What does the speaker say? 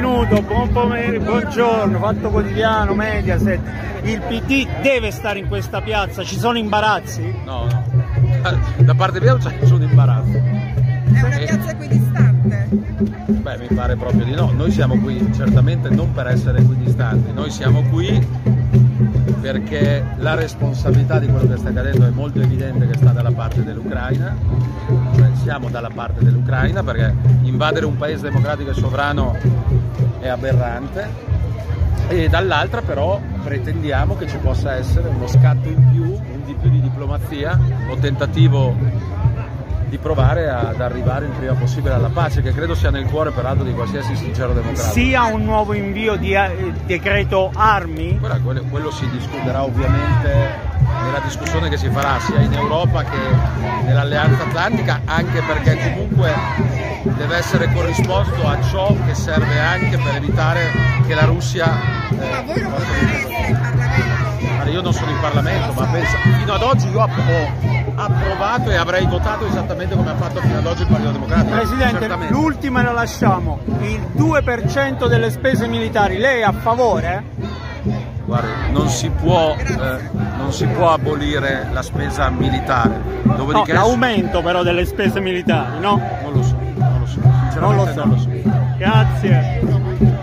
benvenuto, buongiorno, Fatto Quotidiano, Mediaset. Il PD deve stare in questa piazza, ci sono imbarazzi? No, no, da parte mia non c'è nessun imbarazzo. È una piazza equidistante? Beh, mi pare proprio di no. Noi siamo qui certamente non per essere equidistanti, noi siamo qui perché la responsabilità di quello che sta accadendo è molto evidente che sta dalla parte dell'Ucraina, cioè siamo dalla parte dell'Ucraina perché invadere un paese democratico e sovrano è aberrante, e dall'altra però pretendiamo che ci possa essere uno scatto in più, un di più di diplomazia o tentativo di provare ad arrivare il prima possibile alla pace, che credo sia nel cuore peraltro di qualsiasi sincero democratico. Sia un nuovo invio di decreto armi? Quello si discuterà ovviamente nella discussione che si farà sia in Europa che nell'Alleanza Atlantica, anche perché comunque deve essere corrisposto a ciò che serve anche per evitare che la Russia... Ma voi non votereste in Parlamento? Io non sono in Parlamento, ma penso, fino ad oggi io ho approvato e avrei votato esattamente come ha fatto fino ad oggi il Partito Democratico. Presidente, l'ultima la lasciamo, il 2% delle spese militari, lei è a favore? Guardi, non si può abolire la spesa militare. Dopodiché No, l'aumento però delle spese militari, no? Non lo so, sinceramente non lo so. Grazie.